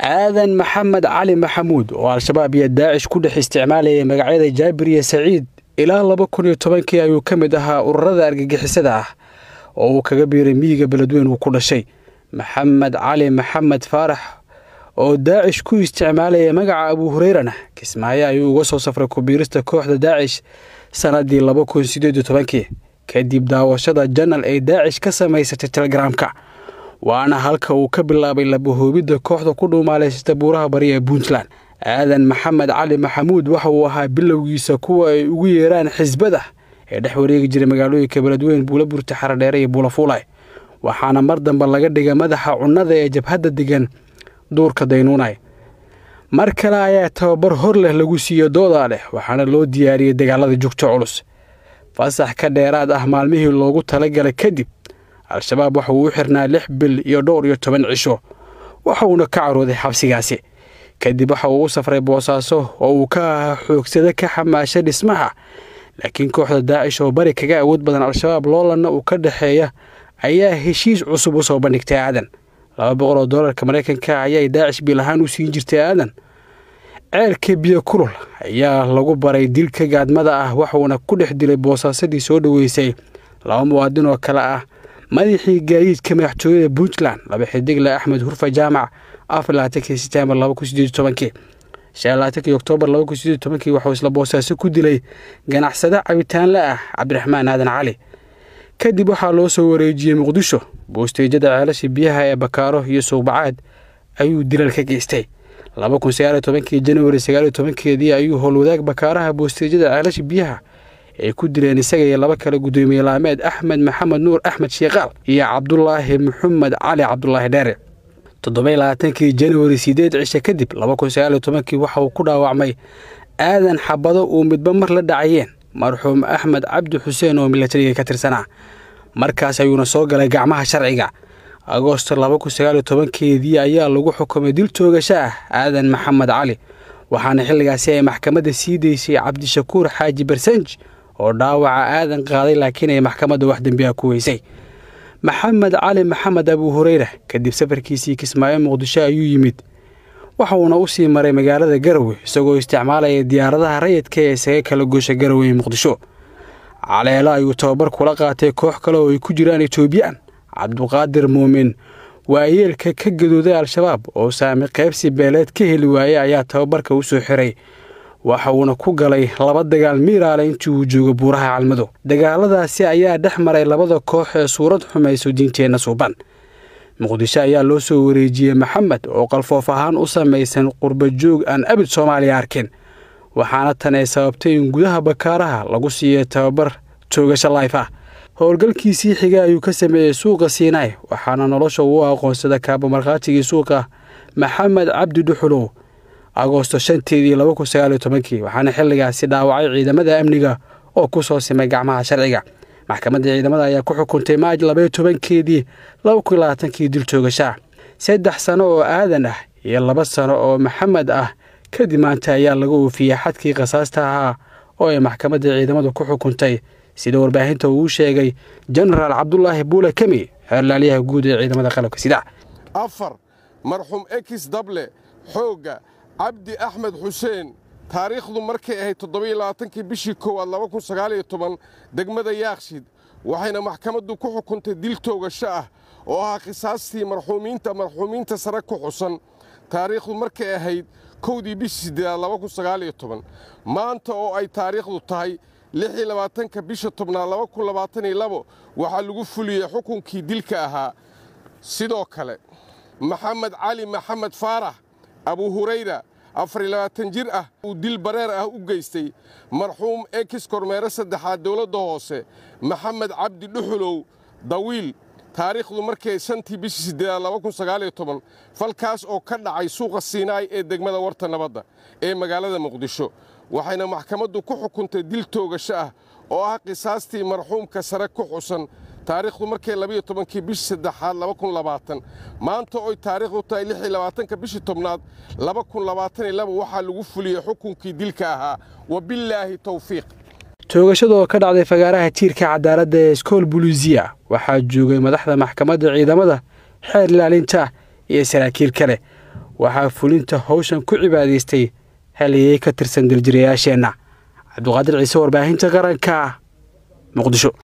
aadan maxamed cali maxamuud oo al-shabaab iyo daacish ku dhex isticmaalayay magacyada jaabir iyo saciid ilaa 2010 ayuu ka mid ahaa ururada argagixisada ah oo uu kaga biiray miyiga beledweyne uu ku dhashay. maxamed cali maxamed faarax oo daacish ku isticmaalayay magaca Abu Hurayrana Kismaayo ayuu uga soo safray ku biirista kooxda daacish sanadii 2018 kadib daawashada janal ay daacish ka samaysatay Telegramka. waana halka uu ka bilaabay labahoobida kooxda ku dhuumaaleysta buuraha bari ee Puntland. aadan maxamed cali maxamuud waxa uu ahaa bilowgiisa kuwa ay ugu yeeraan xisbada ee dhex wareegi jiray magaalooyinka beledweyne Buulaburta Xaradheere iyo Buulafuulay, waxaana mar dambe laga dhigay madaxa cunnada ee jabhadda degan duurka Daynuunay. mar kale ayaa tababar hor leh lagu siiyo Doodaale waxaana loo diyaariyay dagaalada joogto culus. fasax ka dheeraad ah maalmihii loogu talagalay kadib al-shabaab waxa uu xirnaa 6 bil iyo dhowr iyo 10 cisho waxa uu ka carooday xabsigaasi. kadib waxa uu u safray Boosaaso oo uu ka xoogsada ka xamaashay dhismaha, laakiin kooxda daacish oo bari kaga awood badan al-shabaab loolana uu ka dhaxeeya ayaa heshiis cusub u soo bandhigtay aadan. $200 Mareykanka ayay daacish bil ahaan u siin jirtay aadan. ceelka biyo kulul ayaa lagu baray dilka gaadmada ah waxaana ku dhex dilay Boosaasadii soo dhaweysay 2 muwaadin oo kala ah madaxii gaadiidka madaxtooyada Puntland laba xidigle Axmed Hurfa Jaamac 24 September 2018. 16 Oktoobar 2018 waxa uu isla Boosaaso ku dilay ganacsade cabitaan la ah Cabdiraxmaan Aadan Cali. kadib waxa loo soo wareejiyay Muqdisho boosteejada ceelasha biyaha ee Bakaaro iyo Suubacaad ayuu dilal ka geystay. 2019 January 19 ayuu howlwadaag Bakaaraha boosteejada ceelasha biyaha ay ku dileen isaga iyo laba kale gudoomiye laameed Axmed Maxamed Nuur Axmed Sheeqaal iyo Cabdullaahi Maxamed Cali Cabdullaahi Dheere. 27 January 8 cisho kadib 2019 waxa uu ku dhaawacmay aadan xabado uu midba mar la dhacayeen marxuum Axmed Cabdi Xuseen oo militariga ka tirsanaa. markaas ayuuna soo galay gacmaha sharciga. Agoosto 2019 ayaa lagu xukumay dil toogasho ah aadan maxamed cali, waxaana xilligaasi ay maxkamadda sii deysay Cabdishakuur Xaaji Barsanj oo dhaawaca aadan qaaday laakiin ay maxkamadda wax dambi ah ku weysay. maxamed cali maxamed Abu Hurayra kadib safarkiisii Kismaayo Muqdisho ayuu yimid, waxa uuna u sii maray magaalada Garowe isagoo isticmaalaya diyaaradaha rayidka ee isaga kala goosha Garowe iyo Muqdisho. caleelo ayuu tababar kula qaatay koox kale oo ay ku jiraan Etoobiyaan. Cabduqaadir Muumin waayeelka ka gadooday al-shabaab oo saami qaybsi beeleed ka heli waayay ayaa tababarka u soo xiray, waxa uuna ku galay 2 dagaal miiraale intii uu joogo buuraha Calmado. dagaaladaasi ayaa dhex maray labada koox ee suurad xumayso diinteena suuban. Muqdisho ayaa loo soo wareejiyay Maxamed oo qalfoof ahaan u samaysan qurba joog aan abid Soomaaliya arkin, waxaana tan ay sababtay in gudaha Bakaaraha lagu siiyay tababar toogasho live ah. howlgalkiisii xiga ayuu ka sameeyay suuqa Siinay, waxaana nolosha uu aqoonsaday kaabo marqaatigii suuqa Maxamed Cabdi Dhuxulow. Agoosto 5 2019 waxaana xilligaasi dhaawacay ciidamada amniga oo ku soo simay gacmaha sharciga. maxkamadda ciidamada ayaa ku xukuntay Maaj 12 2020 dil toogasho 3 sano oo aadan ah iyo 2 sano oo Maxamed ah. kadib maanta ayaa lagu oofiyay xadkii qisaasta ahaa oo ay maxkamadda ciidamada ku xukuntay sida warbaahinta uu sheegay General Cabdullaahi Buule Kami xeerlaaliyaha guud ee ciidamada qalabka sida. 4 marxuum X Dable Xooga Cabdi Axmed Xuseen taariikhdu markay ahayd 27 bishii 1 2019 degmada Yaaqshid waxayna maxkamaddu ku xukuntay dil toogasho ah oo ah qisaastii marxuumiinta sare ku xusan. taariikhdu markay ahayd 1 bishii 2019 maanta oo ay taariikhdu tahay 26 bisha 10 2022 waxaa lagu fuliyay xukunkii dilka ahaa. sidoo kale maxamed cali maxamed faarax Abu Hurayra 24 jir ah uu dil bareer ah u geystay marxuum X kormeere saddexaad dawladda hoose Maxamed Cabdi Dhuxulow Dawiil taariikhdu markay 5 bishii 2019 falkaas oo ka dhacay suuqa Siinay ee degmada Warta Nabadda ee magaalada Muqdisho. waxayna maxkamaddu ku xukuntay dil toogasho ah oo ah qisaastii marxuumka sare ku xusan. taariikhdu markay 12 bishii 3 2020 maanta oo taariikhdu tahay 26 bishii 10 2022 waxaa lagu fuliyay xukunkii dilka ahaa. wabillaahi tawfiiq. toogashada ka dhacday fagaaraha tiirka cadaaladda ee Iskool Buluusiya waxaa joogay madaxda maxkamadda ciidamada, xeer ilaalinta iyo saraakiil kale, waxaa fulinta hawshan ku cibaadaystay haliyey ka tirsan daljirayaasheenna. Cabduqaadir Ciise, warbaahinta qaranka, Muqdisho.